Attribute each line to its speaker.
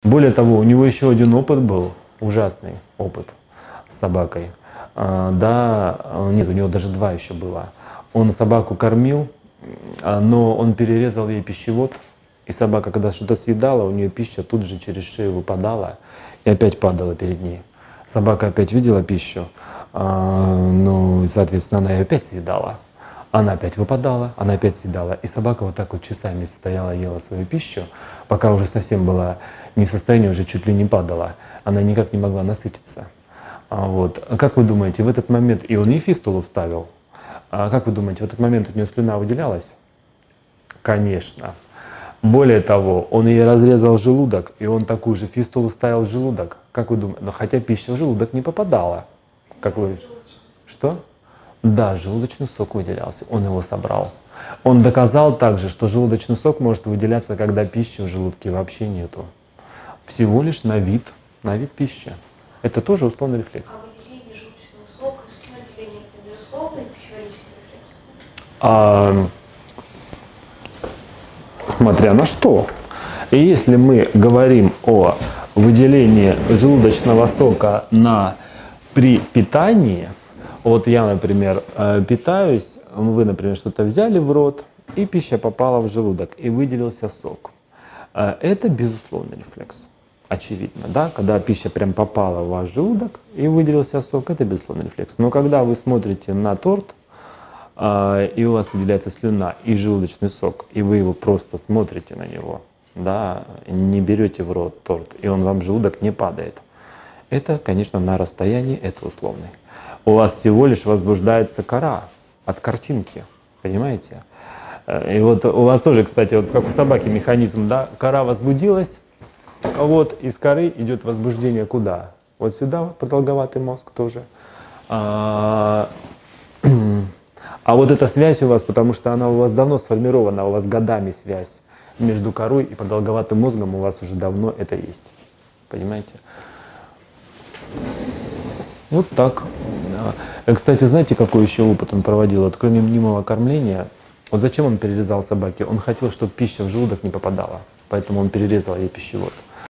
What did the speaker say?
Speaker 1: Более того, у него еще один опыт был, ужасный опыт с собакой. Нет, у него даже два еще было. Он собаку кормил, но он перерезал ей пищевод, и собака, когда что-то съедала, у нее пища тут же через шею выпадала и опять падала перед ней. Собака опять видела пищу, ну, и, соответственно, она ее опять съедала. Она опять выпадала, она опять съедала. И собака вот так вот часами стояла, ела свою пищу, пока уже совсем была не в состоянии, уже чуть ли не падала. Она никак не могла насытиться. Вот. Как вы думаете, в этот момент, и он ей фистулу вставил, как вы думаете, в этот момент у нее слюна выделялась? Конечно. Более того, он ей разрезал желудок, и он такую же фистулу ставил в желудок. Как вы думаете? Но хотя пища в желудок не попадала. Как вы? Что? Да, желудочный сок выделялся, он его собрал. Он доказал также, что желудочный сок может выделяться, когда пищи в желудке вообще нету. Всего лишь на вид пищи. Это тоже условный рефлекс.
Speaker 2: А выделение желудочного сока, выделение — это безусловный пищеварительный рефлекс?
Speaker 1: Смотря на что. И если мы говорим о выделении желудочного сока при питании, вот я, например, питаюсь, вы, например, что-то взяли в рот, и пища попала в желудок, и выделился сок. Это безусловный рефлекс. Очевидно, да? Когда пища прям попала в ваш желудок и выделился сок, это безусловный рефлекс. Но когда вы смотрите на торт, и у вас выделяется слюна и желудочный сок, и вы его просто смотрите на него, да, не берете в рот торт, и он вам в желудок не падает, это, конечно, на расстоянии, это условный. У вас всего лишь возбуждается кора от картинки, понимаете? И вот у вас тоже, кстати, вот как у собаки механизм, да, кора возбудилась, вот из коры идет возбуждение куда? Вот сюда, продолговатый мозг тоже. А вот эта связь у вас, потому что она у вас давно сформирована, у вас годами связь между корой и продолговатым мозгом, у вас уже давно это есть. Понимаете? Вот так. Кстати, знаете, какой еще опыт он проводил? Вот кроме мнимого кормления, вот зачем он перерезал собаке? Он хотел, чтобы пища в желудок не попадала, поэтому он перерезал ей пищевод.